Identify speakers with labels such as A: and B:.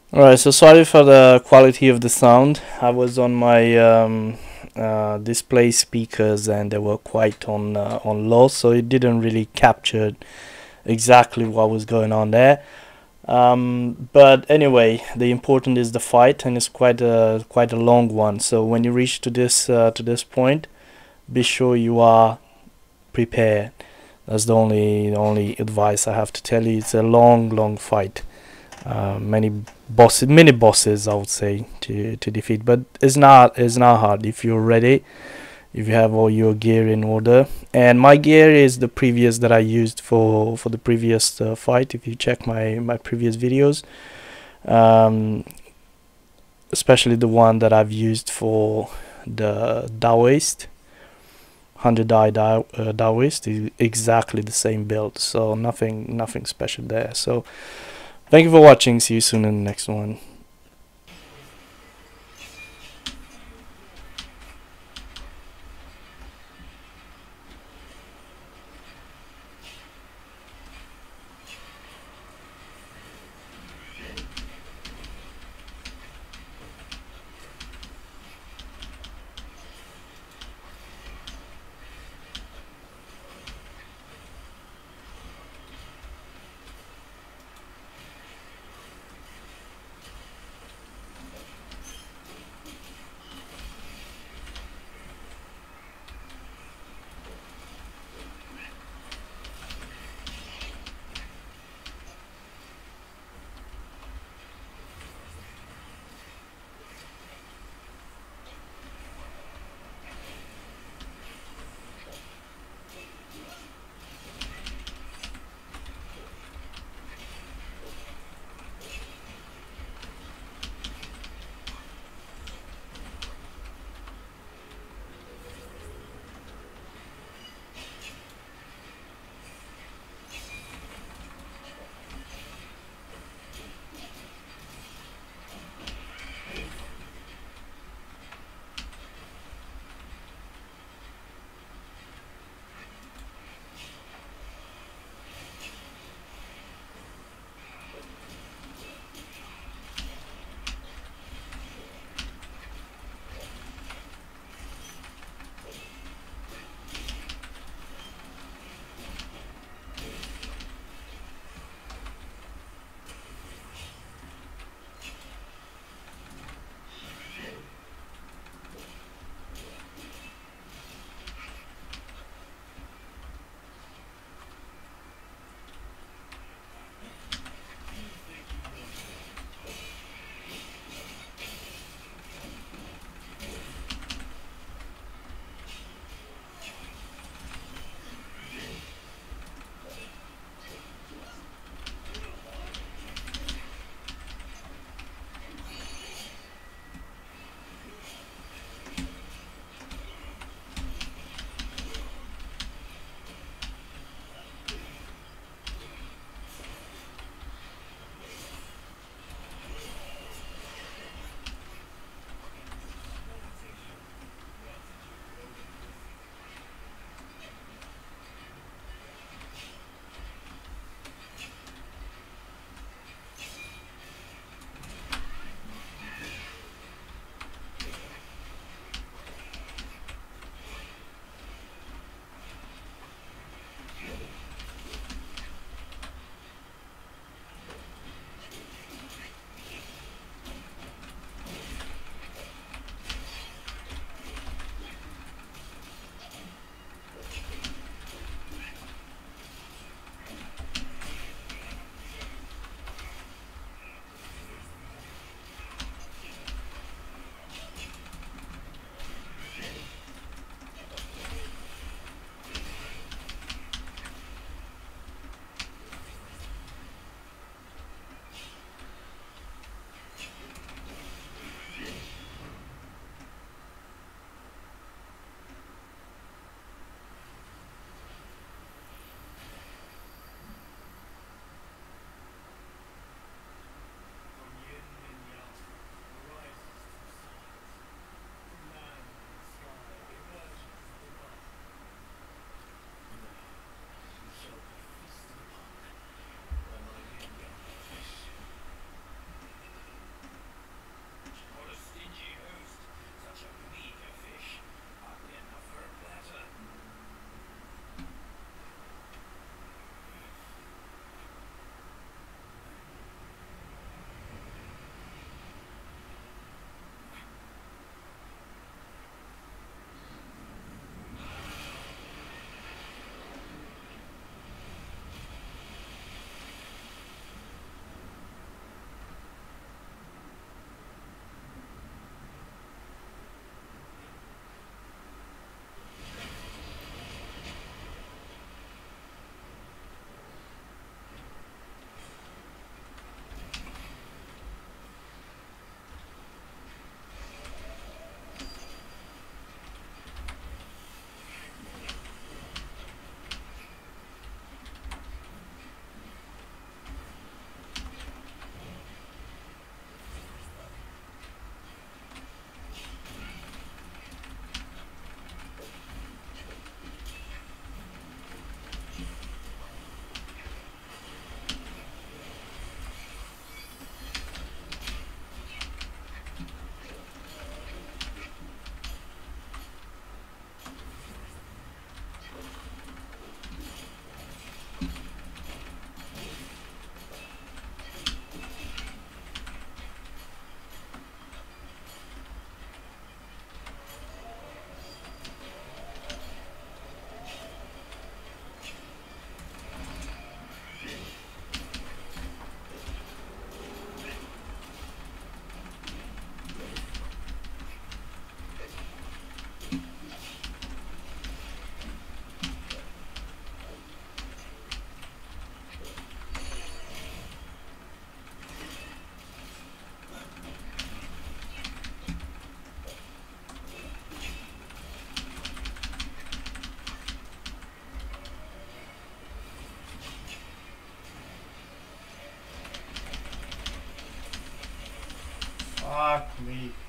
A: Alright, so sorry for the quality of the sound. I was on my display speakers and they were quite on low, so it didn't really capture exactly what was going on there. But anyway, the important is the fight, and it's quite a long one. So when you reach to this point, be sure you are prepared. That's the only advice I have to tell you. It's a long fight. Many bosses, I would say, to defeat, but it's not hard if you're ready, if you have all your gear in order. And my gear is the previous that I used for the previous fight. If you check my previous videos, um, especially the one that I've used for the Daoist 100 die Daoist, is exactly the same build, so nothing special there. So thank you for watching. See you soon in the next one.
B: Fuck me.